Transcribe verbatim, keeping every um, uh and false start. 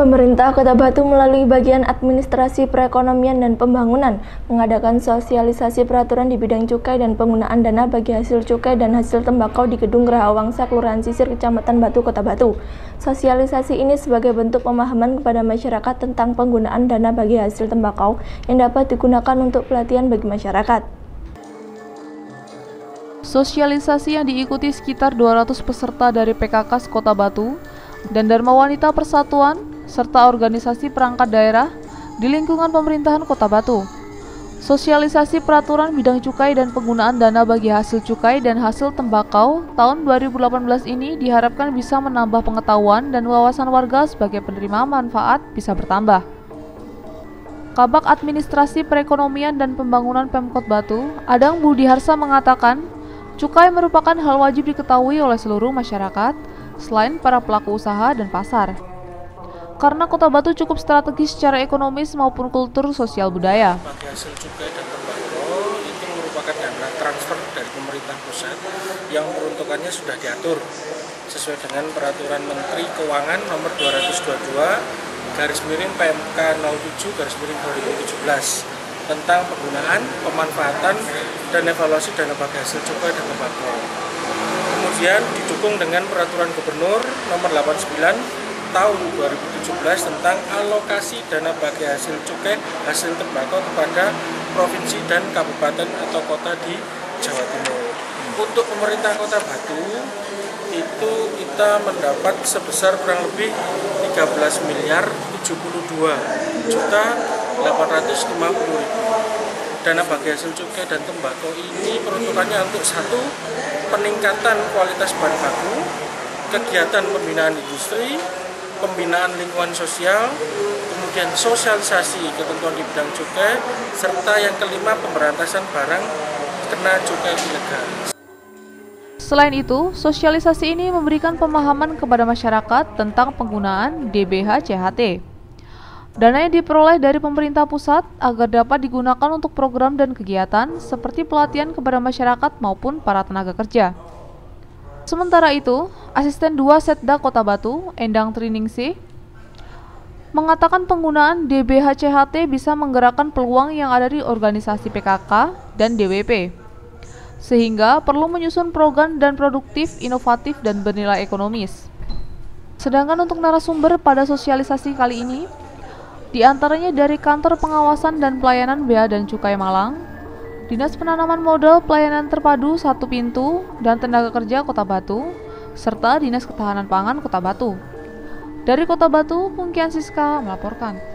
Pemerintah Kota Batu melalui bagian administrasi perekonomian dan pembangunan mengadakan sosialisasi peraturan di bidang cukai dan penggunaan dana bagi hasil cukai dan hasil tembakau di Gedung Geraha Wangsa, Kelurahan Sisir, Kecamatan Batu, Kota Batu. Sosialisasi ini sebagai bentuk pemahaman kepada masyarakat tentang penggunaan dana bagi hasil tembakau yang dapat digunakan untuk pelatihan bagi masyarakat. Sosialisasi yang diikuti sekitar dua ratus peserta dari P K Kas Kota Batu dan Dharma Wanita Persatuan serta organisasi perangkat daerah di lingkungan pemerintahan Kota Batu. Sosialisasi peraturan bidang cukai dan penggunaan dana bagi hasil cukai dan hasil tembakau tahun dua ribu delapan belas ini diharapkan bisa menambah pengetahuan dan wawasan warga sebagai penerima manfaat bisa bertambah. Kabak Administrasi Perekonomian dan Pembangunan Pemkot Batu, Adang Budi Harsa mengatakan, cukai merupakan hal wajib diketahui oleh seluruh masyarakat selain para pelaku usaha dan pasar. Karena Kota Batu cukup strategis secara ekonomis maupun kultur sosial budaya. Bagi hasil cukai dan tembakau itu merupakan dana transfer dari pemerintah pusat yang peruntukannya sudah diatur sesuai dengan Peraturan Menteri Keuangan Nomor dua ratus dua puluh dua garis miring P M K nol tujuh garis miring dua ribu tujuh belas tentang penggunaan, pemanfaatan, dan evaluasi dana bagi hasil cukai dan tembakau. Kemudian didukung dengan Peraturan Gubernur Nomor delapan puluh sembilan tahun dua ribu tujuh belas tentang alokasi dana bagi hasil cukai hasil tembakau kepada provinsi dan kabupaten atau kota di Jawa Timur. Untuk pemerintah Kota Batu itu kita mendapat sebesar kurang lebih tiga belas miliar tujuh puluh dua juta delapan ratus lima puluh ribu. Dana bagi hasil cukai dan tembakau ini peruntukannya untuk satu, peningkatan kualitas bahan baku, kegiatan pembinaan industri, pembinaan lingkungan sosial, kemudian sosialisasi ketentuan di bidang cukai, serta yang kelima pemberantasan barang kena cukai ilegal. Selain itu, sosialisasi ini memberikan pemahaman kepada masyarakat tentang penggunaan D B H C H T. Dana yang diperoleh dari pemerintah pusat agar dapat digunakan untuk program dan kegiatan seperti pelatihan kepada masyarakat maupun para tenaga kerja. Sementara itu, Asisten dua Setda Kota Batu, Endang Triningsih, mengatakan penggunaan D B H C H T bisa menggerakkan peluang yang ada di organisasi P K K dan D W P, sehingga perlu menyusun program dan produktif, inovatif, dan bernilai ekonomis. Sedangkan untuk narasumber pada sosialisasi kali ini, di antaranya dari Kantor Pengawasan dan Pelayanan Bea dan Cukai Malang, Dinas Penanaman Modal Pelayanan Terpadu Satu Pintu dan Tenaga Kerja Kota Batu, serta Dinas Ketahanan Pangan Kota Batu. Dari Kota Batu, Pungkian Siska melaporkan.